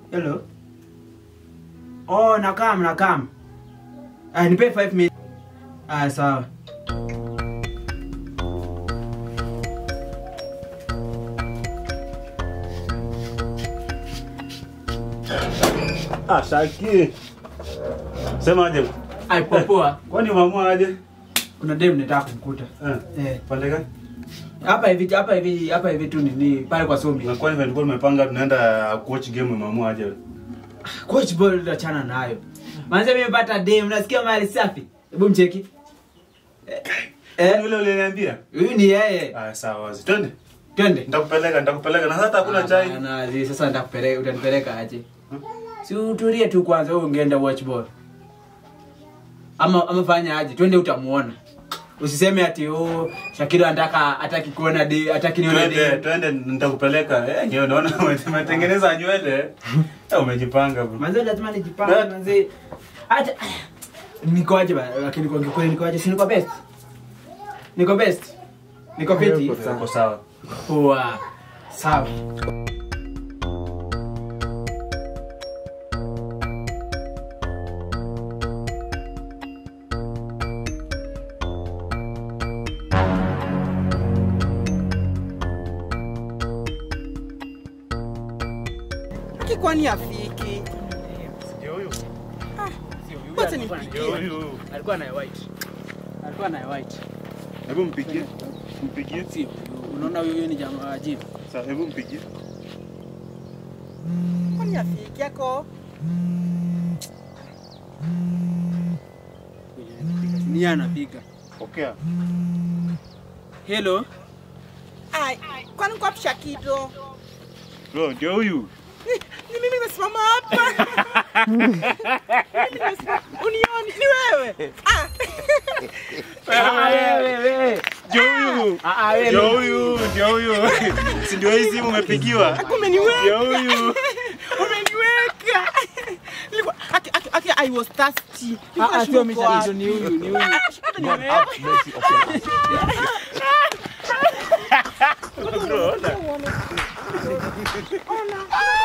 Hello. Oh, nakam. Nipe 5 minutes. Sawa. Shaki. Sema aje. Ai poa. Kwani umeamua aje? Kuna dem nataka kumkuta. Pande gani? Hapa hivi tu ni pale kwa Sombi. Na kwani nilikuwa nimepanga tunaenda coach game umeamua aje? Coach ball tutachana nayo. Manze mimi nimepata dem, unasikia mali safi. Hebu mcheki. Yule uliniambia? Huyu ni yeye. Sawa wazi. Twende. Nitakupeleka na hata hakuna chai. Sasa nitakupeleka, utanipeleka aje? Si utulie tu kwanza wewe ungeenda watch ball. Ama fanya aje? Twende utamuona. Usiseme ati Shakira hataki kuona hataki nione de. Twende nitakupeleka. Nyewe unaona umetengeneza nywele. Umejipanga bro. Manze lazima nijipanga manze. Hata niko aje lakini kwa kweli niko aje? Si niko best. Niko fiti. Uko sawa. Poa. Sawa. Kwani afiki? Sio huyu. Wacha nimpigie. Alikuwa na white. Hebu mpigie. Sio. Unaona huyo ni jamaa ajibu. Sasa hebu mpigie. Kwani afiki yako? Ni anapiga. Okay. Hello. Kwani uko wapi Shakido? Bro, ndio huyu. Ni mimi nimesimama hapa. Unioni ni wewe? Wewe. Ndio huyu. Si ndio hii simu umepigiwa? Umeniweka. Ndio huyu. Umeniweka. I was thirsty. Sio mimi ni huyu. Bro, Ona.